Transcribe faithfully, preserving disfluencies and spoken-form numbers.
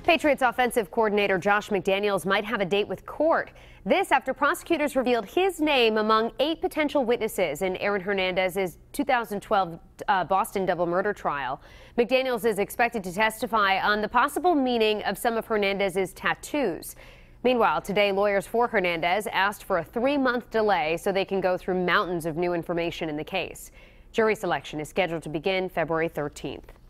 Patriots offensive coordinator Josh McDaniels might have a date with court. This after prosecutors revealed his name among eight potential witnesses in Aaron Hernandez's two thousand twelve uh, Boston double murder trial. McDaniels is expected to testify on the possible meaning of some of Hernandez's tattoos. Meanwhile, today lawyers for Hernandez asked for a three-month delay so they can go through mountains of new information in the case. Jury selection is scheduled to begin February thirteenth.